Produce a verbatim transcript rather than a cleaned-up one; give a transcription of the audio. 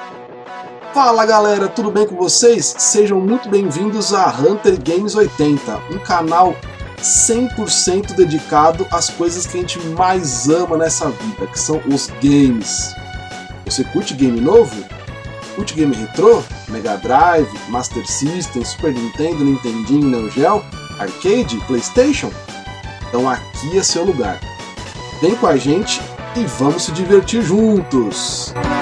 Fala galera, tudo bem com vocês? Sejam muito bem-vindos a Hunter Games oitenta, um canal cem por cento dedicado às coisas que a gente mais ama nessa vida, que são os games. Você curte game novo? Curte game retrô? Mega Drive, Master System, Super Nintendo, Nintendinho, Neo Geo, Arcade, Playstation? Então aqui é seu lugar. Vem com a gente e vamos se divertir juntos!